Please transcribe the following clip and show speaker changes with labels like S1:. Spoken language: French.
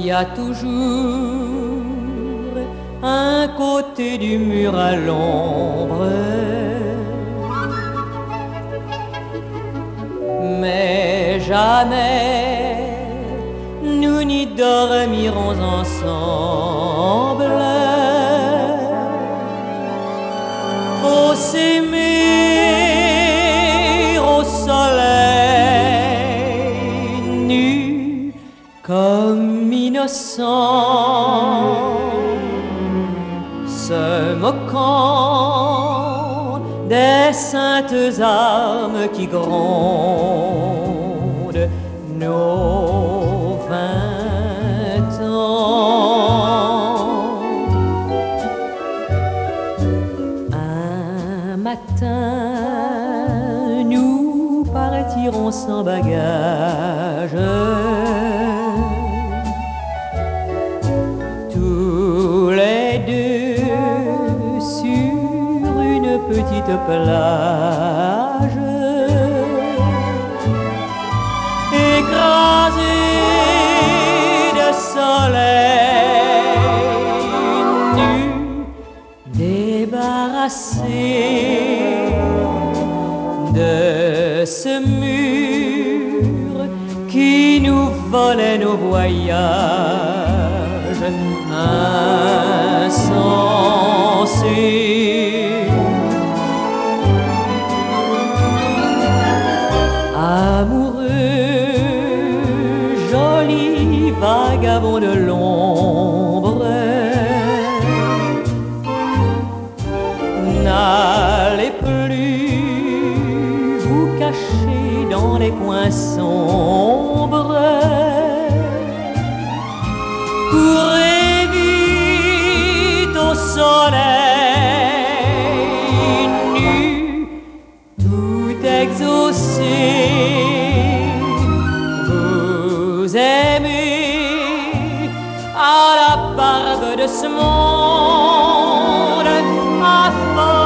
S1: y a toujours un côté du mur à l'ombre, mais jamais nous n'y dormirons ensemble. Faut s'aimer au soleil, nu comme innocent, se moquant des saintes âmes qui grondent nos 20 ans. Un matin, nous partirons sans bagage, tous les deux sur une petite plage, écrasés de soleil, nus, débarrassés de ce mur qui nous volait nos voyages insensés. Amoureux, joli vagabond de l'ombre, n'allez plus vous cacher dans les coins sombres. Courez vite au soleil, nu, tout exaucé. Vous aimez à la barbe de ce monde, à